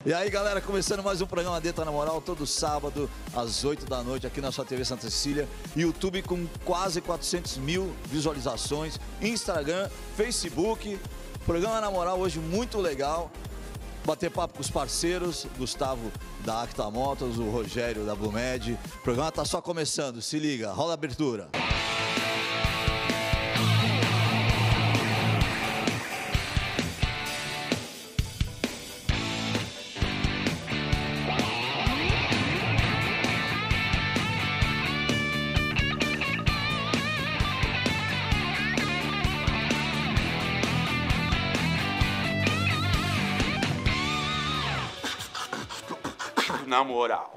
E aí, galera, começando mais um programa Dê Tá Na Moral, todo sábado às 8 da noite aqui na sua TV Santa Cecília, YouTube com quase 400 mil visualizações, Instagram, Facebook, programa Na Moral hoje muito legal, bater papo com os parceiros, Gustavo da Acta Motos, o Rogério da Blumed, o programa tá só começando, se liga, rola a abertura. Na moral.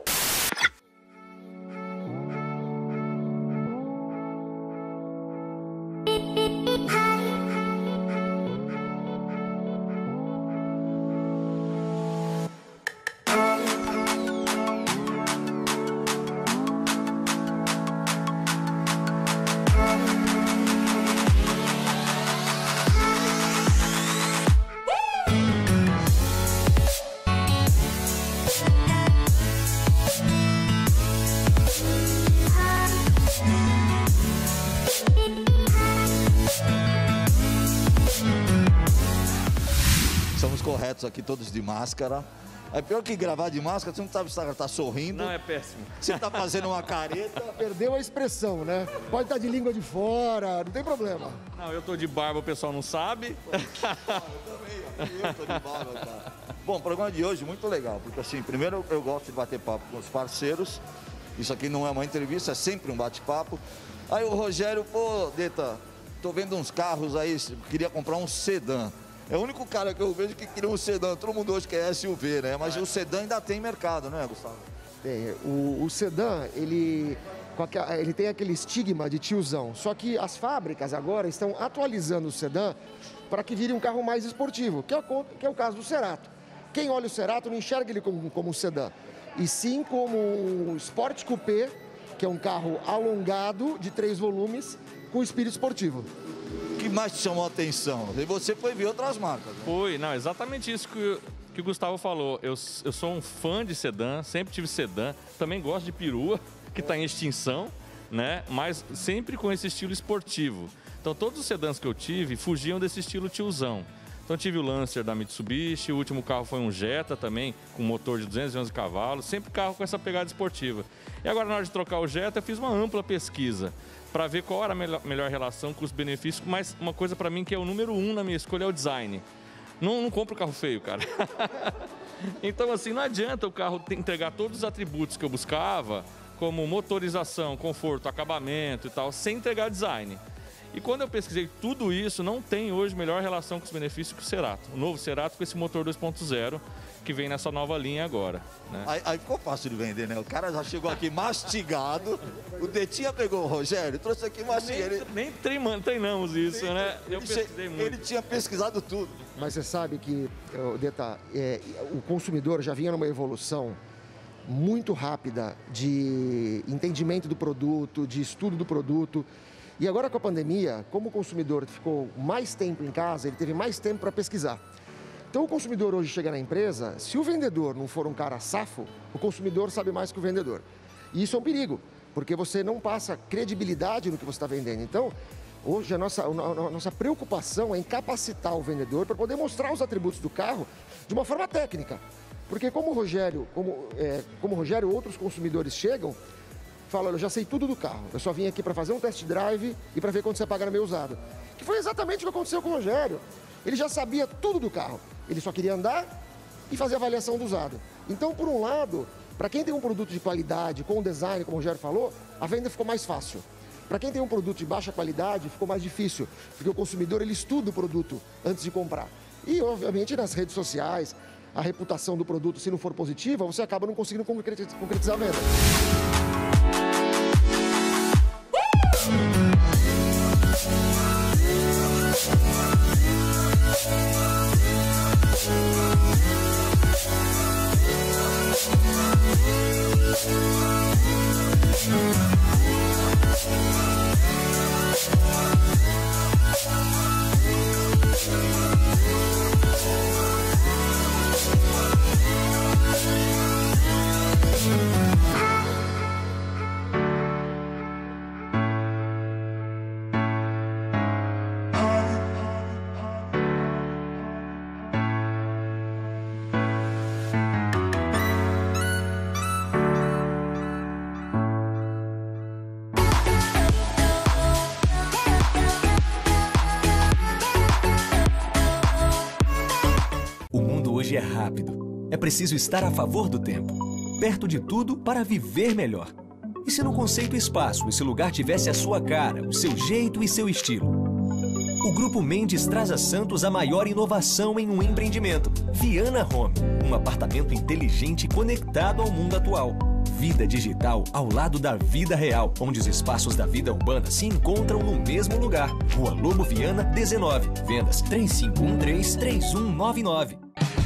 Estamos corretos aqui, todos de máscara. É pior que gravar de máscara, você não tá sorrindo. Não, é péssimo. Você tá fazendo uma careta. Perdeu a expressão, né? Pode estar de língua de fora, não tem problema. Não, eu tô de barba, o pessoal não sabe. Eu tô de barba, cara. Bom, o programa de hoje muito legal, porque assim, primeiro eu gosto de bater papo com os parceiros. Isso aqui não é uma entrevista, é sempre um bate-papo. Aí o Rogério, pô, Deta, tô vendo uns carros aí, queria comprar um sedã. É o único cara que eu vejo que queria um sedã. Todo mundo hoje quer SUV, né? Mas o sedã ainda tem mercado, né, Gustavo? Tem. O sedã, ele tem aquele estigma de tiozão. Só que as fábricas agora estão atualizando o sedã para que vire um carro mais esportivo, que é o caso do Cerato. Quem olha o Cerato não enxerga ele como um sedã, e sim como um Sport Coupé, que é um carro alongado de 3 volumes com espírito esportivo. O que mais te chamou a atenção? E você foi ver outras marcas, né? Foi, não, exatamente isso que o Gustavo falou. Eu sou um fã de sedã, sempre tive sedã. Também gosto de perua, que está em extinção, né? Mas sempre com esse estilo esportivo. Então todos os sedãs que eu tive fugiam desse estilo tiozão. Então tive o Lancer da Mitsubishi, o último carro foi um Jetta também, com motor de 211 cavalos, sempre carro com essa pegada esportiva. E agora na hora de trocar o Jetta eu fiz uma ampla pesquisa para ver qual era a melhor relação custo-benefício, mas uma coisa para mim que é o número 1 na minha escolha é o design. Não compro carro feio, cara. Então assim, não adianta o carro entregar todos os atributos que eu buscava, como motorização, conforto, acabamento e tal, sem entregar design. E quando eu pesquisei tudo isso, não tem hoje melhor relação com os benefícios que o Cerato. O novo Cerato com esse motor 2.0 que vem nessa nova linha agora, né? Aí ficou fácil de vender, né? O cara já chegou aqui mastigado. O Detinha pegou o Rogério, trouxe aqui mastigado. Nem treinamos isso, né? Eu pesquisei muito. Ele tinha pesquisado tudo. Mas você sabe que, Deta, o consumidor já vinha numa evolução muito rápida de entendimento do produto, de estudo do produto. E agora com a pandemia, como o consumidor ficou mais tempo em casa, ele teve mais tempo para pesquisar. Então o consumidor hoje chega na empresa, se o vendedor não for um cara safo, o consumidor sabe mais que o vendedor. E isso é um perigo, porque você não passa credibilidade no que você está vendendo. Então, hoje a nossa preocupação é em capacitar o vendedor para poder mostrar os atributos do carro de uma forma técnica. Porque como o Rogério, outros consumidores chegam, falam, eu já sei tudo do carro, eu só vim aqui para fazer um test drive e para ver quanto você paga no meu usado. Que foi exatamente o que aconteceu com o Rogério. Ele já sabia tudo do carro, ele só queria andar e fazer a avaliação do usado. Então, por um lado, para quem tem um produto de qualidade, com design, como o Rogério falou, a venda ficou mais fácil. Para quem tem um produto de baixa qualidade, ficou mais difícil, porque o consumidor ele estuda o produto antes de comprar. E, obviamente, nas redes sociais, a reputação do produto, se não for positiva, você acaba não conseguindo concretizar a venda. É preciso estar a favor do tempo, perto de tudo para viver melhor. E se no conceito espaço esse lugar tivesse a sua cara, o seu jeito e seu estilo? O Grupo Mendes traz a Santos a maior inovação em um empreendimento. Viana Home, um apartamento inteligente conectado ao mundo atual. Vida digital ao lado da vida real, onde os espaços da vida urbana se encontram no mesmo lugar. Rua Lobo Viana, 19. Vendas 3513-3199.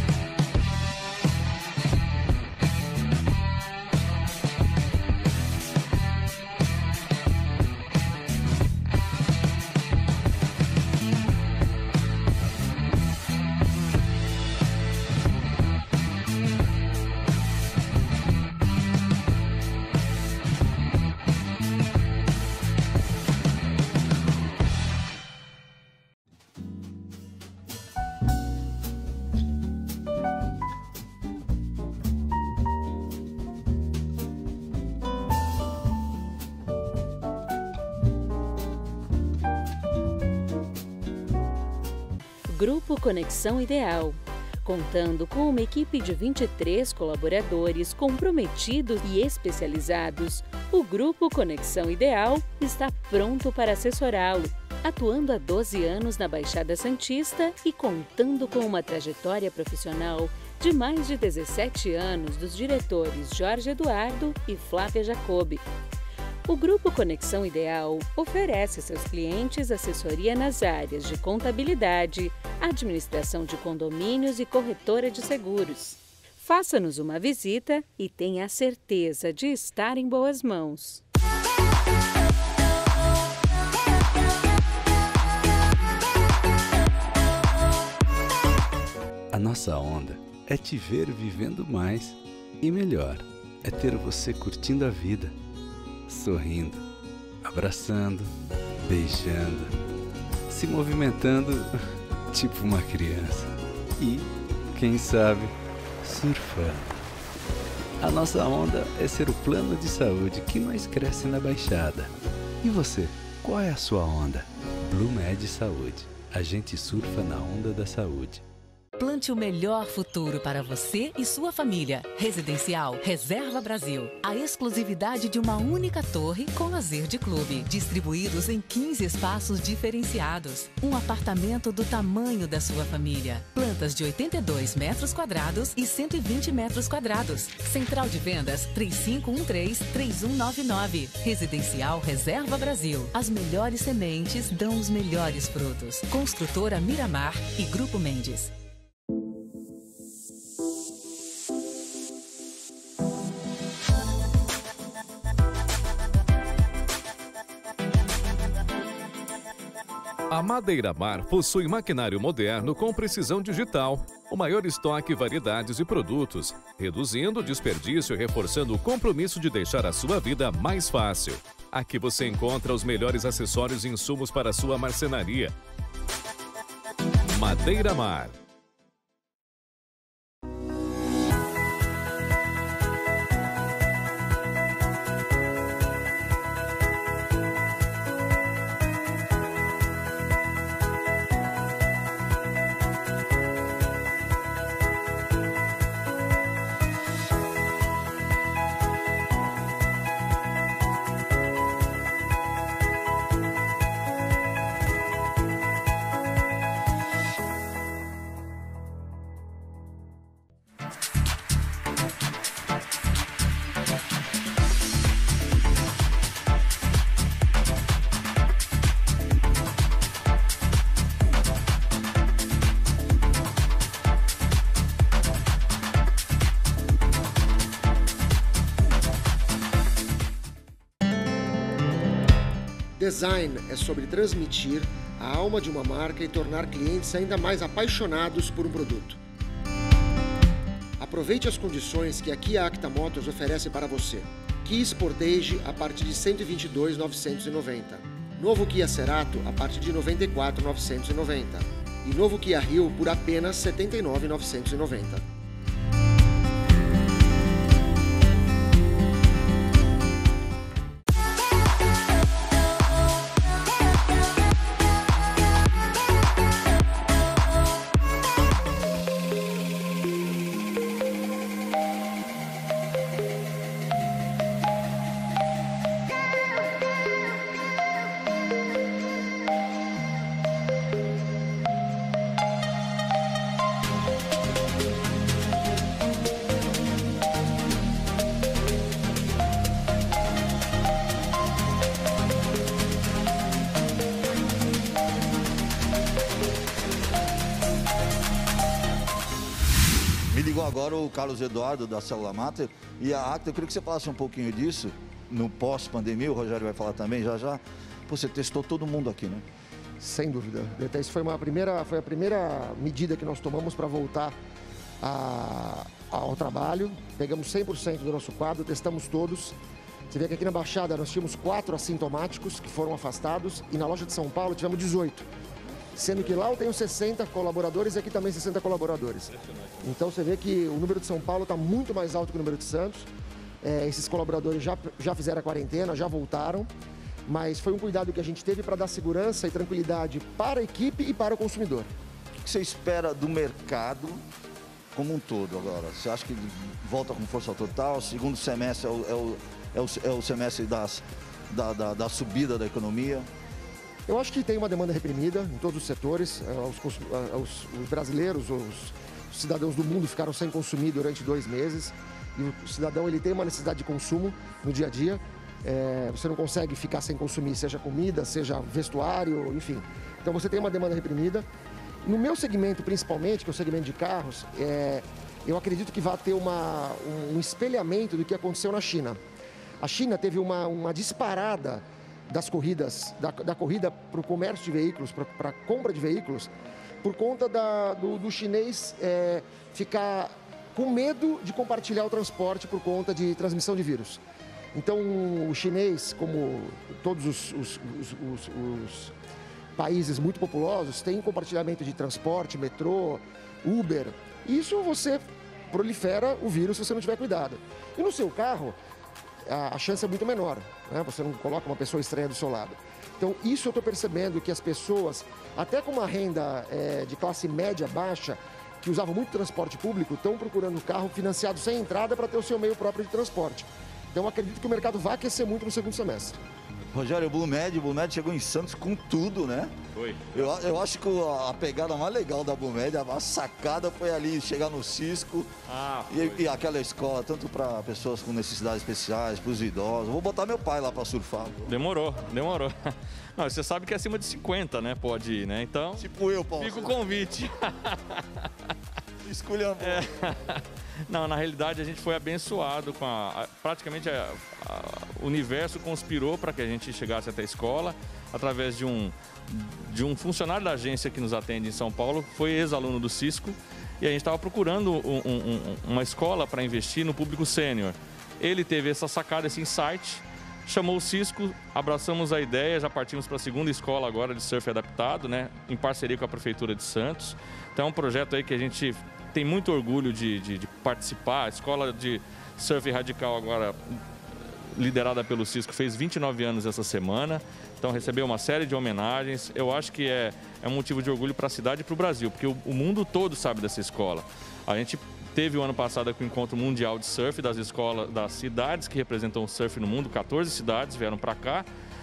Grupo Conexão Ideal. Contando com uma equipe de 23 colaboradores comprometidos e especializados, o Grupo Conexão Ideal está pronto para assessorá-lo, atuando há 12 anos na Baixada Santista e contando com uma trajetória profissional de mais de 17 anos dos diretores Jorge Eduardo e Flávia Jacobi. O Grupo Conexão Ideal oferece a seus clientes assessoria nas áreas de contabilidade, administração de condomínios e corretora de seguros. Faça-nos uma visita e tenha a certeza de estar em boas mãos. A nossa onda é te ver vivendo mais e melhor. É ter você curtindo a vida, sorrindo, abraçando, beijando, se movimentando tipo uma criança e, quem sabe, surfando. A nossa onda é ser o plano de saúde que mais cresce na Baixada. E você, qual é a sua onda? Blumed Saúde. A gente surfa na onda da saúde. Plante o melhor futuro para você e sua família. Residencial Reserva Brasil. A exclusividade de uma única torre com lazer de clube. Distribuídos em 15 espaços diferenciados. Um apartamento do tamanho da sua família. Plantas de 82 metros quadrados e 120 metros quadrados. Central de vendas 3513-3199. Residencial Reserva Brasil. As melhores sementes dão os melhores frutos. Construtora Miramar e Grupo Mendes. A Madeira Mar possui maquinário moderno com precisão digital, o maior estoque, variedades e produtos, reduzindo o desperdício e reforçando o compromisso de deixar a sua vida mais fácil. Aqui você encontra os melhores acessórios e insumos para a sua marcenaria. Madeira Mar. Design é sobre transmitir a alma de uma marca e tornar clientes ainda mais apaixonados por um produto. Aproveite as condições que a Kia Acta Motors oferece para você. Kia Sportage a partir de R$ 122.990. Novo Kia Cerato a partir de R$ 94.990. E novo Kia Rio por apenas R$ 79.990. agora o Carlos Eduardo, da Célula Mater, e a Acta. Eu queria que você falasse um pouquinho disso, no pós-pandemia, o Rogério vai falar também já. Você testou todo mundo aqui, né? Sem dúvida. Isso foi a primeira medida que nós tomamos para voltar ao trabalho. Pegamos 100% do nosso quadro, testamos todos. Você vê que aqui na Baixada nós tínhamos 4 assintomáticos que foram afastados e na loja de São Paulo tivemos 18. Sendo que lá eu tenho 60 colaboradores e aqui também 60 colaboradores. Então você vê que o número de São Paulo está muito mais alto que o número de Santos. Esses colaboradores já fizeram a quarentena, já voltaram. Mas foi um cuidado que a gente teve para dar segurança e tranquilidade para a equipe e para o consumidor. O que você espera do mercado como um todo agora? Você acha que volta com força total? O segundo semestre é o semestre da subida da economia? Eu acho que tem uma demanda reprimida em todos os setores. Os brasileiros, os cidadãos do mundo ficaram sem consumir durante 2 meses. E o cidadão ele tem uma necessidade de consumo no dia a dia. Você não consegue ficar sem consumir, seja comida, seja vestuário, enfim. Então você tem uma demanda reprimida. No meu segmento, principalmente, que é o segmento de carros, eu acredito que vai ter um espelhamento do que aconteceu na China. A China teve uma disparada das corridas, da corrida para o comércio de veículos, para a compra de veículos, por conta do chinês ficar com medo de compartilhar o transporte por conta de transmissão de vírus. Então, o chinês, como todos os países muito populosos, tem compartilhamento de transporte, metrô, Uber. Isso você prolifera o vírus se você não tiver cuidado. E no seu carro, a chance é muito menor, né? Você não coloca uma pessoa estranha do seu lado. Então, isso eu estou percebendo que as pessoas, até com uma renda de classe média baixa, que usavam muito transporte público, estão procurando carro financiado sem entrada para ter o seu meio próprio de transporte. Então, eu acredito que o mercado vai aquecer muito no segundo semestre. Rogério, o Blue Med chegou em Santos com tudo, né? Foi. Eu acho que a pegada mais legal da Blue Med, a sacada foi ali, chegar no Cisco e aquela escola, tanto para pessoas com necessidades especiais, para os idosos. Vou botar meu pai lá para surfar. Demorou. Não, você sabe que é acima de 50, né? Pode ir, né? Então, tipo eu, Paulo. Fica o convite. Escolha Não, na realidade a gente foi abençoado com praticamente o universo conspirou para que a gente chegasse até a escola através de um funcionário da agência que nos atende em São Paulo, foi ex-aluno do Cisco e a gente estava procurando uma escola para investir no público sênior. Ele teve essa sacada, esse insight, chamou o Cisco, abraçamos a ideia, já partimos para a segunda escola agora de surf adaptado, né, em parceria com a Prefeitura de Santos. Então é um projeto aí que a gente tem muito orgulho de participar. A escola de surf radical agora, liderada pelo Cisco, fez 29 anos essa semana. Então recebeu uma série de homenagens. Eu acho que é um motivo de orgulho para a cidade e para o Brasil, porque o mundo todo sabe dessa escola. A gente teve o ano passado aqui o Encontro Mundial de Surf das escolas, das cidades que representam o surf no mundo. 14 cidades vieram para cá.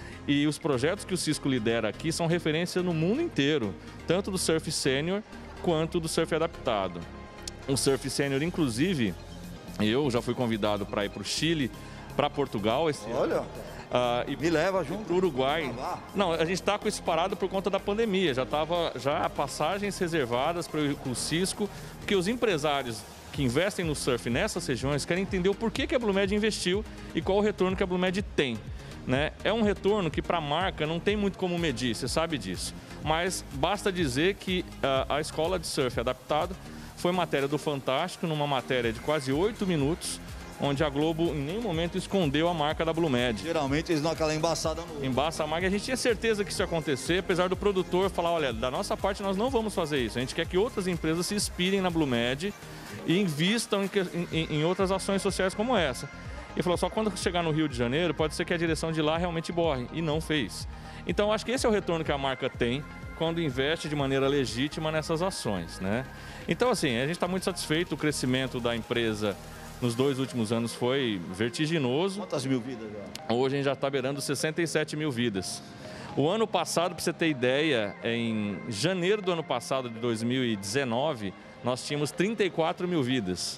E os projetos que o Cisco lidera aqui são referência no mundo inteiro, tanto do surf sênior quanto do surf adaptado. O surf sênior, inclusive, eu já fui convidado para ir para o Chile, para Portugal esse ano. E me leva junto. Para o Uruguai. Não, a gente está com isso parado por conta da pandemia. Já passagens reservadas para o Cisco, porque os empresários que investem no surf nessas regiões querem entender o porquê que a Blue Med investiu e qual o retorno que a Blue Med tem. Né? É um retorno que para a marca não tem muito como medir, você sabe disso. Mas basta dizer que a escola de surf adaptado foi matéria do Fantástico, numa matéria de quase 8 minutos, onde a Globo em nenhum momento escondeu a marca da Blue Med. Geralmente eles dão aquela embaçada no... Embaça a marca. A gente tinha certeza que isso ia acontecer, apesar do produtor falar, olha, da nossa parte nós não vamos fazer isso. A gente quer que outras empresas se inspirem na Blue Med e invistam em outras ações sociais como essa. E falou, só quando chegar no Rio de Janeiro, pode ser que a direção de lá realmente borre. E não fez. Então, acho que esse é o retorno que a marca tem quando investe de maneira legítima nessas ações, né? Então, assim, a gente está muito satisfeito. O crescimento da empresa nos 2 últimos anos foi vertiginoso. Quantas mil vidas já? Hoje a gente já está beirando 67 mil vidas. O ano passado, para você ter ideia, em janeiro do ano passado, de 2019, nós tínhamos 34 mil vidas.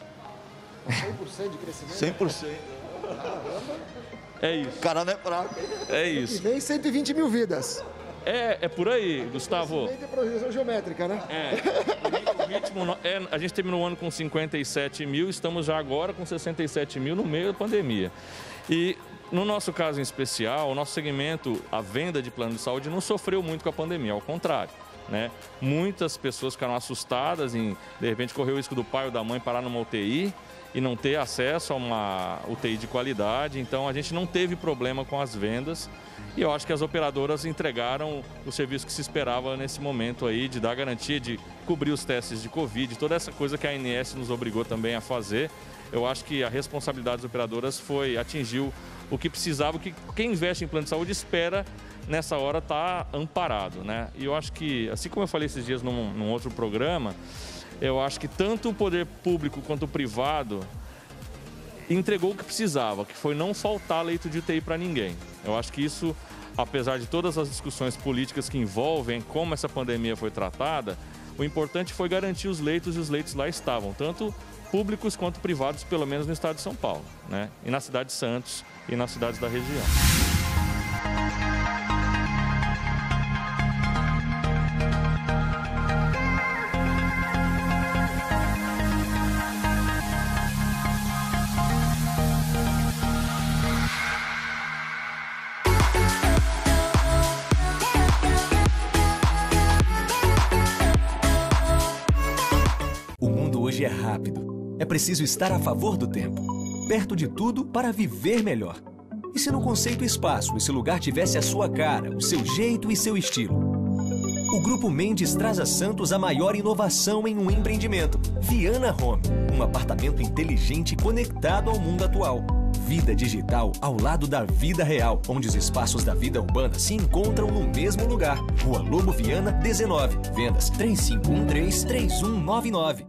100% de crescimento? 100%. É isso. O cara não é fraco. É isso. E vem 120 mil vidas. É por aí, Gustavo. Tem progressão geométrica, né? O ritmo, a gente terminou o ano com 57 mil, estamos já agora com 67 mil no meio da pandemia. E no nosso caso em especial, o nosso segmento, a venda de plano de saúde, não sofreu muito com a pandemia, ao contrário. Né? Muitas pessoas ficaram assustadas em, de repente, correr o risco do pai ou da mãe parar numa UTI e não ter acesso a uma UTI de qualidade. Então, a gente não teve problema com as vendas e eu acho que as operadoras entregaram o serviço que se esperava nesse momento aí, de dar garantia, de cobrir os testes de Covid, toda essa coisa que a ANS nos obrigou também a fazer. Eu acho que a responsabilidade das operadoras atingiu o que precisava, o que quem investe em plano de saúde espera nessa hora tá amparado, né? E eu acho que, assim como eu falei esses dias num outro programa, eu acho que tanto o poder público quanto o privado entregou o que precisava, que foi não faltar leito de UTI para ninguém. Eu acho que isso, apesar de todas as discussões políticas que envolvem como essa pandemia foi tratada, o importante foi garantir os leitos e os leitos lá estavam, tanto públicos quanto privados, pelo menos no estado de São Paulo, né? E na cidade de Santos e nas cidades da região. O mundo hoje é rápido. É preciso estar a favor do tempo. Perto de tudo para viver melhor. E se no conceito espaço esse lugar tivesse a sua cara, o seu jeito e seu estilo? O Grupo Mendes traz a Santos a maior inovação em um empreendimento. Viana Home, um apartamento inteligente conectado ao mundo atual. Vida digital ao lado da vida real, onde os espaços da vida urbana se encontram no mesmo lugar. Rua Lobo Viana, 19. Vendas 3513-3199.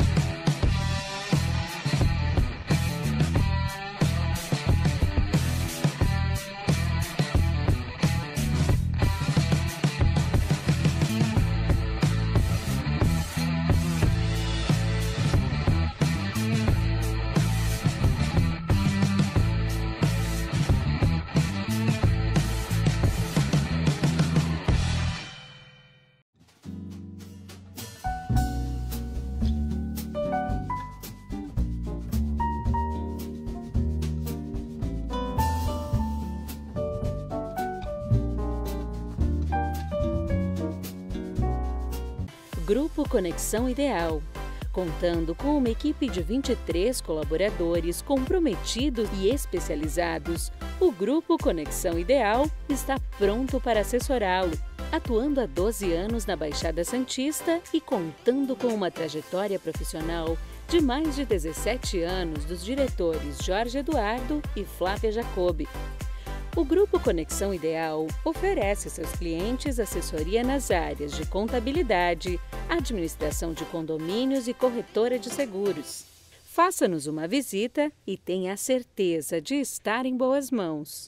Grupo Conexão Ideal. Contando com uma equipe de 23 colaboradores comprometidos e especializados, o Grupo Conexão Ideal está pronto para assessorá-lo, atuando há 12 anos na Baixada Santista e contando com uma trajetória profissional de mais de 17 anos dos diretores Jorge Eduardo e Flávia Jacobi. O Grupo Conexão Ideal oferece a seus clientes assessoria nas áreas de contabilidade, administração de condomínios e corretora de seguros. Faça-nos uma visita e tenha a certeza de estar em boas mãos.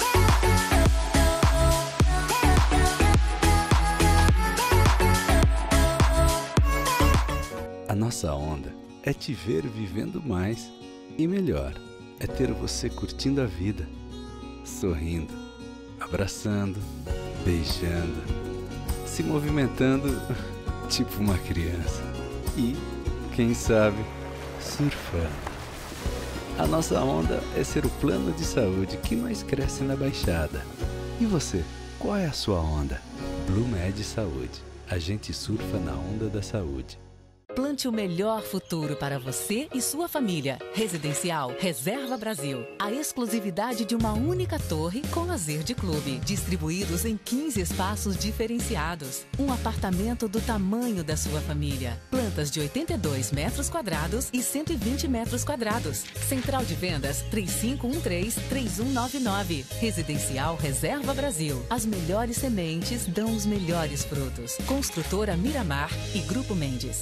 A nossa onda é te ver vivendo mais e melhor. É ter você curtindo a vida, sorrindo, abraçando, beijando, se movimentando tipo uma criança e, quem sabe, surfando. A nossa onda é ser o plano de saúde que mais cresce na Baixada. E você, qual é a sua onda? Blumed Saúde. A gente surfa na onda da saúde. Plante o melhor futuro para você e sua família. Residencial Reserva Brasil. A exclusividade de uma única torre com lazer de clube. Distribuídos em 15 espaços diferenciados. Um apartamento do tamanho da sua família. Plantas de 82 metros quadrados e 120 metros quadrados. Central de vendas 3513-3199. Residencial Reserva Brasil. As melhores sementes dão os melhores frutos. Construtora Miramar e Grupo Mendes.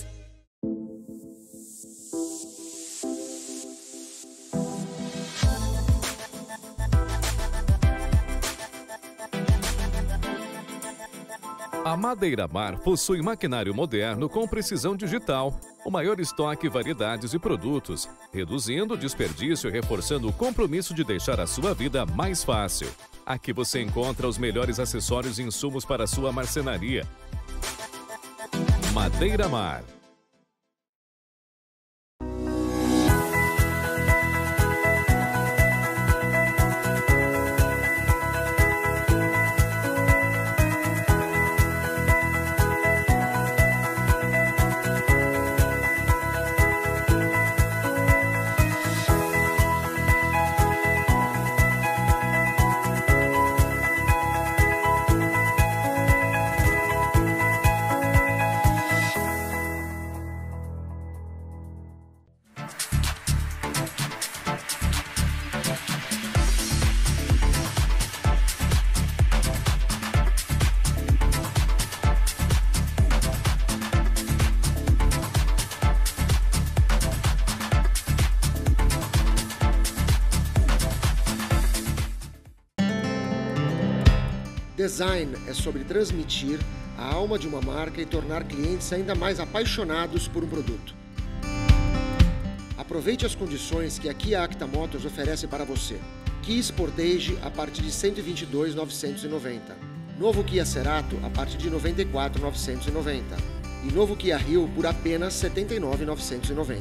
A Madeira Mar possui maquinário moderno com precisão digital, o maior estoque, variedades e produtos, reduzindo o desperdício e reforçando o compromisso de deixar a sua vida mais fácil. Aqui você encontra os melhores acessórios e insumos para a sua marcenaria. Madeira Mar. Design é sobre transmitir a alma de uma marca e tornar clientes ainda mais apaixonados por um produto. Aproveite as condições que a Kia Acta Motors oferece para você. Kia Sportage a partir de R$ 122.990. Novo Kia Cerato a partir de R$ 94.990. E novo Kia Rio por apenas R$ 79.990.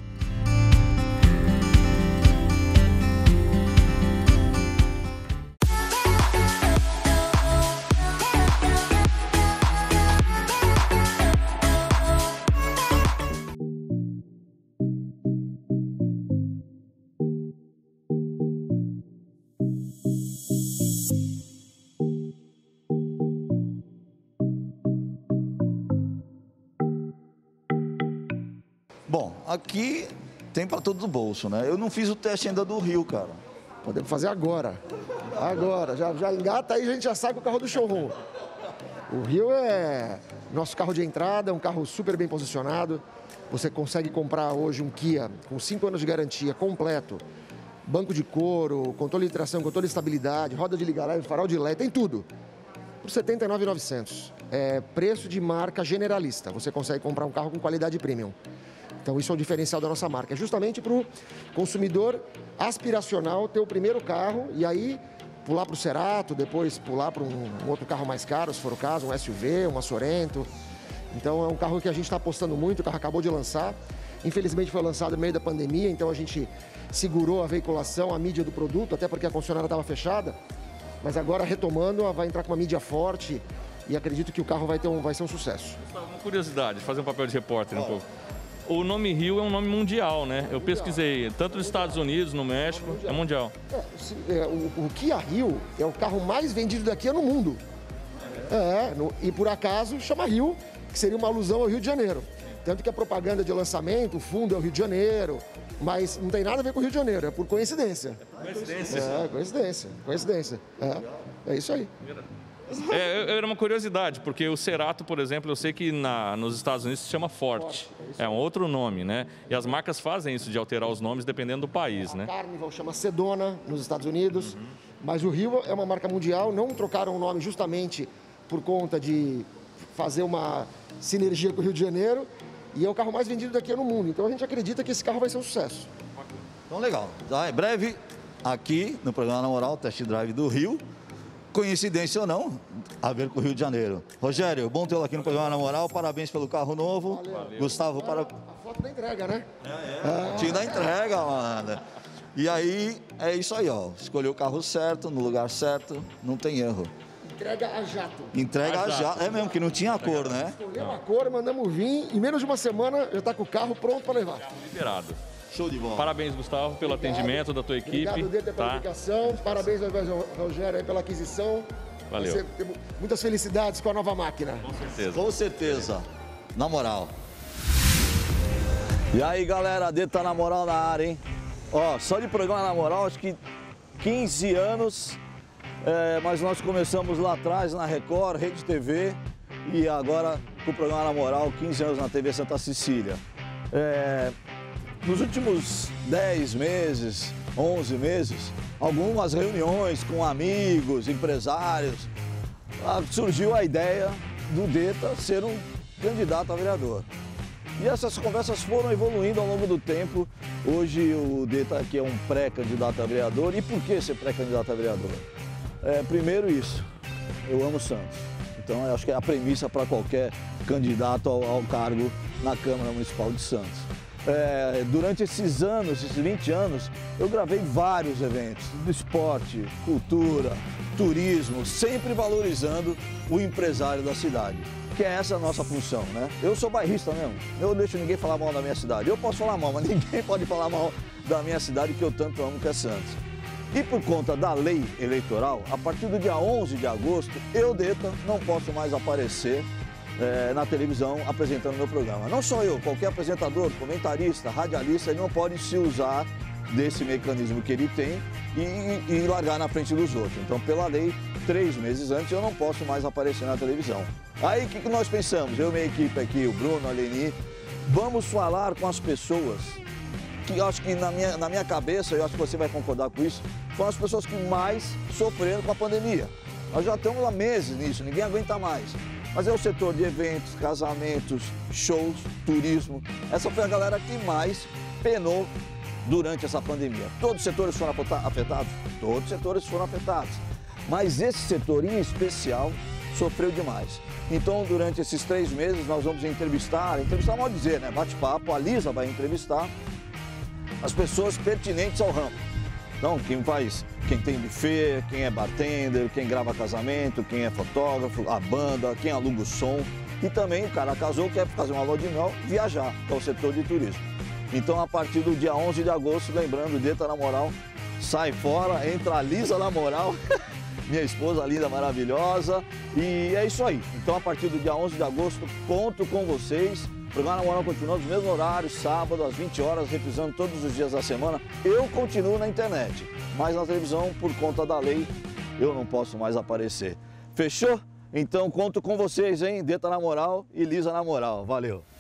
Bom, aqui tem para todo o bolso, né? Eu não fiz o teste ainda do Rio, cara. Podemos fazer agora. Agora. Já engata aí, a gente já sai com o carro do showroom. O Rio é nosso carro de entrada, um carro super bem posicionado. Você consegue comprar hoje um Kia com 5 anos de garantia completo. Banco de couro, controle de tração, controle de estabilidade, roda de liga leve, farol de LED, tem tudo. Por R$ 79.900. É preço de marca generalista. Você consegue comprar um carro com qualidade premium. Então isso é o diferencial da nossa marca. É justamente para o consumidor aspiracional ter o primeiro carro e aí pular para o Cerato, depois pular para um outro carro mais caro, se for o caso, um SUV, uma Sorento. Então é um carro que a gente está apostando muito, o carro acabou de lançar. Infelizmente foi lançado no meio da pandemia, então a gente segurou a veiculação, a mídia do produto, até porque a concessionária estava fechada. Mas agora retomando, vai entrar com uma mídia forte e acredito que o carro vai ser um sucesso. Uma curiosidade, fazer um papel de repórter um pouco. O nome Rio é um nome mundial, né? Eu pesquisei, tanto nos Estados Unidos, no México, é mundial. O Kia Rio é o carro mais vendido daqui no mundo. E por acaso chama Rio, que seria uma alusão ao Rio de Janeiro. Tanto que a propaganda de lançamento, o fundo é o Rio de Janeiro, mas não tem nada a ver com o Rio de Janeiro, é por coincidência. Coincidência. É isso aí. Era uma curiosidade, porque o Cerato, por exemplo, eu sei que nos Estados Unidos se chama Forte. É um outro nome, né? E as marcas fazem isso de alterar os nomes dependendo do país, né? A Carnival chama Sedona nos Estados Unidos, mas o Rio é uma marca mundial, não trocaram o nome justamente por conta de fazer uma sinergia com o Rio de Janeiro e é o carro mais vendido daqui no mundo. Então a gente acredita que esse carro vai ser um sucesso. Então legal. Tá, em breve, aqui no programa Na Moral, Test Drive do Rio. Coincidência ou não, a ver com o Rio de Janeiro. Rogério, bom tê-lo aqui no programa Na Moral, parabéns pelo carro novo. Valeu. Gustavo, A foto da entrega, né? Tinha da entrega, mano. E aí, é isso aí, ó. Escolheu o carro certo, no lugar certo, não tem erro. Entrega a jato. Entrega a jato. É mesmo, que não tinha a cor, né? Escolheu a cor, mandamos vir, em menos de uma semana já está com o carro pronto para levar. Liberado. Show de bola. Parabéns, Gustavo, pelo atendimento da tua equipe. Obrigado, Deta, pela indicação. Parabéns, Rogério, aí, pela aquisição. Valeu. Muitas felicidades com a nova máquina. Com certeza. Com certeza. Na moral. E aí, galera, Deta Na Moral na área, hein? Ó, só de programa Na Moral, acho que 15 anos. Mas nós começamos lá atrás na Record, Rede TV. E agora com o programa Na Moral, 15 anos na TV Santa Cecília. Nos últimos 10 meses, 11 meses, algumas reuniões com amigos, empresários, surgiu a ideia do Deta ser um candidato a vereador. E essas conversas foram evoluindo ao longo do tempo. Hoje o Deta aqui é um pré-candidato a vereador. E por que ser pré-candidato a vereador? Primeiro isso, eu amo Santos. Então eu acho que é a premissa para qualquer candidato ao cargo na Câmara Municipal de Santos. Durante esses anos, esses 20 anos, eu gravei vários eventos do esporte, cultura, turismo, sempre valorizando o empresário da cidade. Que é essa a nossa função, né? Eu sou bairrista mesmo, eu não deixo ninguém falar mal da minha cidade. Eu posso falar mal, mas ninguém pode falar mal da minha cidade, que eu tanto amo, que é Santos. E por conta da lei eleitoral, a partir do dia 11 de agosto, eu, Deta, não posso mais aparecer na televisão apresentando meu programa. Não só eu, qualquer apresentador, comentarista, radialista, ele não pode se usar desse mecanismo que ele tem e largar na frente dos outros. Então, pela lei, 3 meses antes eu não posso mais aparecer na televisão. Aí o que nós pensamos? Eu e minha equipe aqui, o Bruno, a Leni, vamos falar com as pessoas que eu acho que na minha cabeça, eu acho que você vai concordar com isso, foram as pessoas que mais sofreram com a pandemia. Nós já estamos há meses nisso, ninguém aguenta mais. Mas é o setor de eventos, casamentos, shows, turismo. Essa foi a galera que mais penou durante essa pandemia. Todos os setores foram afetados? Todos os setores foram afetados. Mas esse setor em especial sofreu demais. Então, durante esses 3 meses, nós vamos entrevistar mal dizer, né? Bate-papo, a Lisa vai entrevistar as pessoas pertinentes ao ramo. Então, quem tem buffet, quem é bartender, quem grava casamento, quem é fotógrafo, a banda, quem aluga o som. E também o cara casou, quer fazer uma lua de mel, viajar, que é o setor de turismo. Então, a partir do dia 11 de agosto, lembrando, o Deta na Moral, sai fora, entra a Lisa na Moral, minha esposa linda, maravilhosa, e é isso aí. Então, a partir do dia 11 de agosto, conto com vocês. O programa Na Moral continua nos mesmos horários, sábado, às 20 horas, reprisando todos os dias da semana. Eu continuo na internet, mas na televisão, por conta da lei, eu não posso mais aparecer. Fechou? Então, conto com vocês, hein? Deta na Moral e Lisa na Moral. Valeu!